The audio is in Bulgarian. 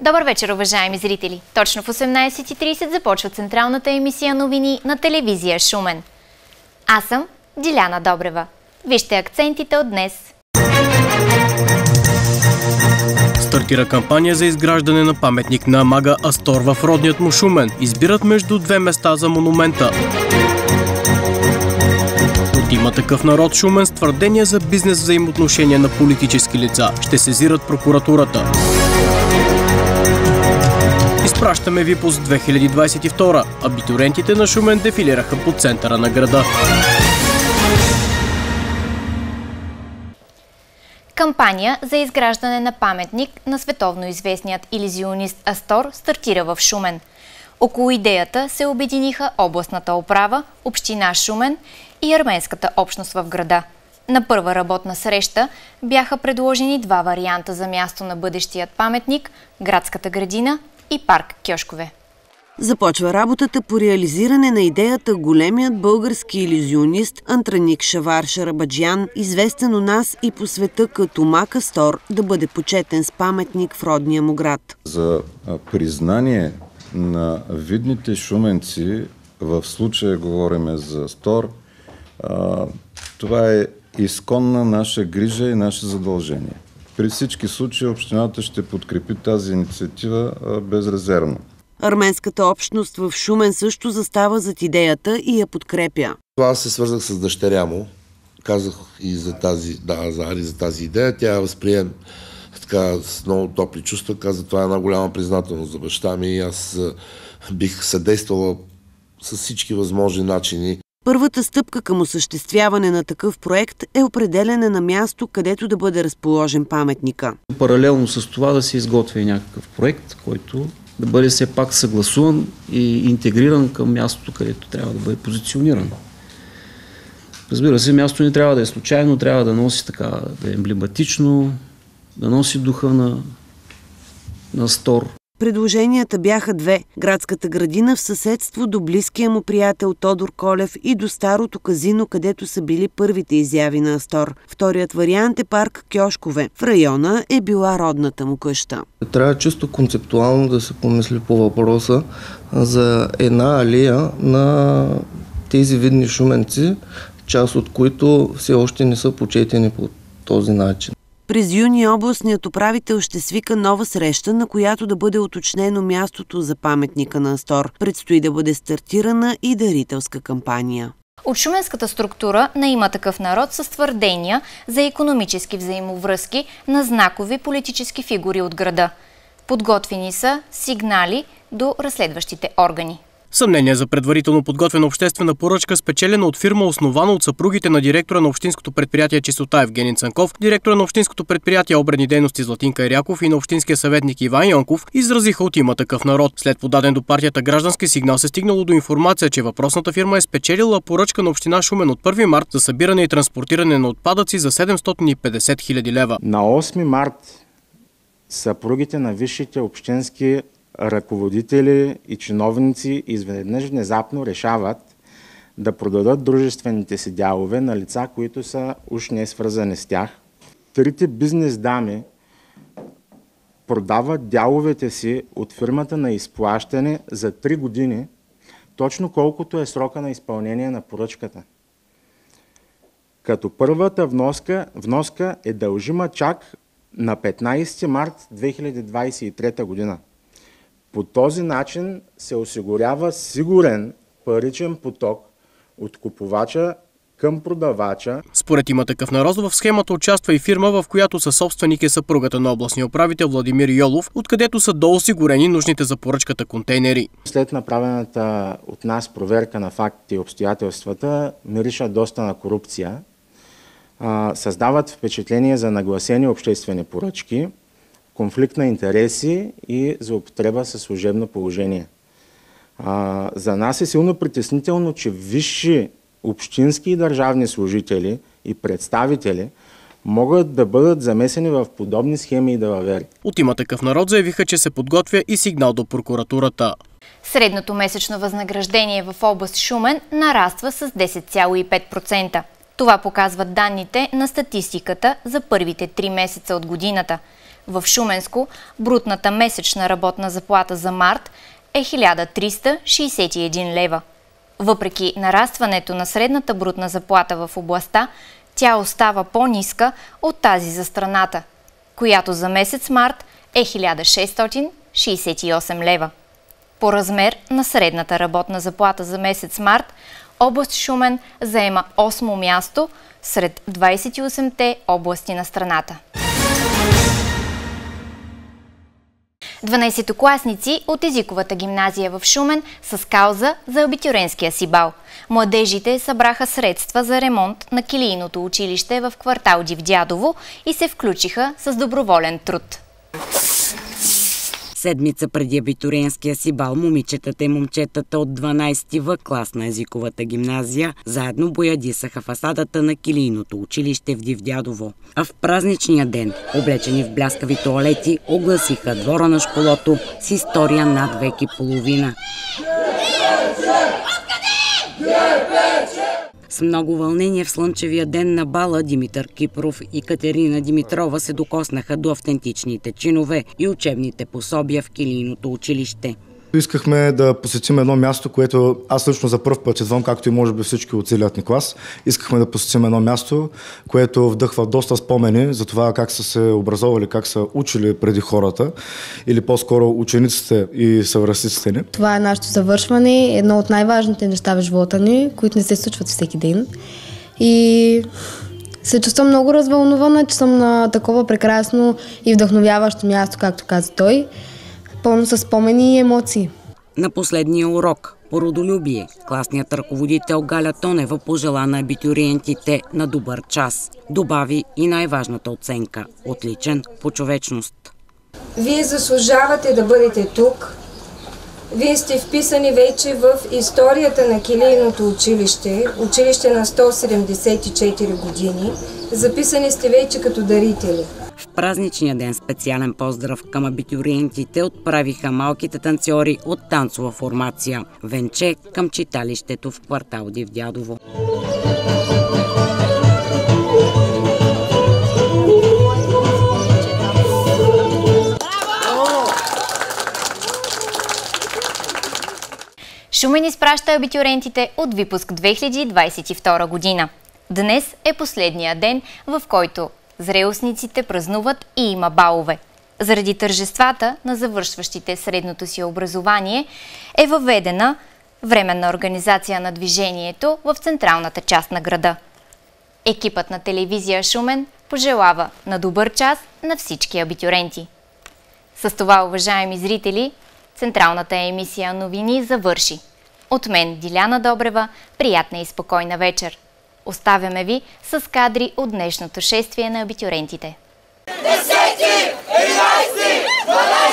Добър вечер, уважаеми зрители! Точно в 18:30 започва централната емисия новини на телевизия Шумен. Аз съм Диляна Добрева. Вижте акцентите от днес. Стартира кампания за изграждане на паметник на Амага Астор в родният му Шумен. Избират между две места за монумента. От Има такъв народ Шумен с твърдения за бизнес взаимоотношения на политически лица. Ще сезират прокуратурата. Изпращаме Випуск 2022. Абитуриентите на Шумен дефилираха по центъра на града. Кампания за изграждане на паметник на световно известният илюзионист Астор стартира в Шумен. Около идеята се обединиха областната управа, община Шумен и арменската общност в града. На първа работна среща бяха предложени два варианта за място на бъдещият паметник – градската градина и парк Кьошкове. Започва работата по реализиране на идеята големият български илюзионист Антраник Шавар Шарабаджиян, известен у нас и по света като Мак Астор, да бъде почетен с паметник в родния му град. За признание на видните шуменци, в случая говорим за Астор, това е изконна наша грижа и наше задължение. При всички случаи общината ще подкрепи тази инициатива безрезервно. Арменската общност в Шумен също застава зад идеята и я подкрепя. Аз се свързах с дъщеря му, казах и за тази идея. Тя възприем така с много топли чувства, каза, това е една голяма признателност за баща ми и аз бих съдействала с всички възможни начини. Първата стъпка към осъществяване на такъв проект е определяне на място, където да бъде разположен паметника. Паралелно с това да се изготви някакъв проект, който да бъде все пак съгласуван и интегриран към мястото, където трябва да бъде позициониран. Разбира се, мястото не трябва да е случайно, трябва да носи така, да е емблематично, да носи духа на Астор. Предложенията бяха две – градската градина в съседство до близкия му приятел Тодор Колев и до старото казино, където са били първите изяви на Астор. Вторият вариант е парк Кьошкове. В района е била родната му къща. Трябва чисто концептуално да се помисли по въпроса за една алия на тези видни шуменци, част от които все още не са почетени по този начин. През юни областният управител ще свика нова среща, на която да бъде уточнено мястото за паметника на Астор. Предстои да бъде стартирана и дарителска кампания. От шуменската структура на Има такъв народ с твърдения за икономически взаимовръзки на знакови политически фигури от града. Подготвени са сигнали до разследващите органи. Съмнение за предварително подготвена обществена поръчка, спечелена от фирма, основана от съпругите на директора на общинското предприятие Чистота Евгений Цанков, директора на общинското предприятие Обредни дейности Златинка Иряков и на общинския съветник Иван Йонков, изразиха от Има такъв народ. След подаден до партията граждански сигнал се стигнало до информация, че въпросната фирма е спечелила поръчка на община Шумен от 1 март за събиране и транспортиране на отпадъци за 750 хиляди лева. На 8 март съпругите на висшите общински ръководители и чиновници изведнъж внезапно решават да продадат дружествените си дялове на лица, които са уж не свързани с тях. Трите бизнес дами продават дяловете си от фирмата на изплащане за 3 години, точно колкото е срока на изпълнение на поръчката. Като първата вноска е дължима чак на 15 март 2023 година. По този начин се осигурява сигурен паричен поток от купувача към продавача. Според Има такъв народ в схемата участва и фирма, в която съсобственик е съпругата на областния управител Владимир Йолов, откъдето са доосигурени нужните за поръчката контейнери. След направената от нас проверка на фактите и обстоятелствата, мириша доста на корупция. Създават впечатление за нагласени обществени поръчки, конфликт на интереси и злоупотреба със служебно положение. За нас е силно притеснително, че висши общински и държавни служители и представители могат да бъдат замесени в подобни схеми и далавери. От Има такъв народ заявиха, че се подготвя и сигнал до прокуратурата. Средното месечно възнаграждение в област Шумен нараства с 10,5%. Това показват данните на статистиката за първите 3 месеца от годината. В Шуменско брутната месечна работна заплата за март е 1361 лева. Въпреки нарастването на средната брутна заплата в областта, тя остава по-ниска от тази за страната, която за месец март е 1668 лева. По размер на средната работна заплата за месец март, област Шумен заема 8-мо място сред 28-те области на страната. 12-класници от езиковата гимназия в Шумен с кауза за абитюрентския си бал. Младежите събраха средства за ремонт на килийното училище в квартал Дивдядово и се включиха с доброволен труд. Седмица преди абитуриентския си бал, момичетата и момчетата от 12-ти В клас на езиковата гимназия заедно боядисаха фасадата на килийното училище в Дивдядово. А в празничния ден, облечени в бляскави тоалети, огласиха двора на школото с история над век и половина. С много вълнение в слънчевия ден на бала Димитър Кипров и Катерина Димитрова се докоснаха до автентичните чинове и учебните пособия в килийното училище. Искахме да посетим едно място, което аз лично за пръв път идвам, както и може би всички от целият ни клас. Искахме да посетим едно място, което вдъхва доста спомени за това как са се образовали, как са учили преди хората, или по-скоро учениците и съвръстниците ни. Това е нашето завършване, едно от най-важните неща в живота ни, които не се случват всеки ден. И се чувствам много развълнувана, че съм на такова прекрасно и вдъхновяващо място, както каза той, пълно с спомени и емоции. На последния урок по родолюбие класният ръководител Галя Тонева пожела на абитуриентите на добър час. Добави и най-важната оценка – отличен по човечност. Вие заслужавате да бъдете тук. Вие сте вписани вече в историята на килийното училище, училище на 174 години. Записани сте вече като дарители. В празничния ден специален поздрав към абитуриентите отправиха малките танцори от танцова формация Венче към читалището в квартал Дивдядово. Шумен изпраща абитуриентите от випуск 2022 година. Днес е последния ден, в който зрелостниците празнуват и има балове. Заради тържествата на завършващите средното си образование е въведена временна организация на движението в централната част на града. Екипът на телевизия Шумен пожелава на добър час на всички абитуриенти. С това, уважаеми зрители, централната емисия новини завърши. От мен, Диляна Добрева, приятна и спокойна вечер. Оставяме ви с кадри от днешното шествие на абитуриентите. 10, 11, 12!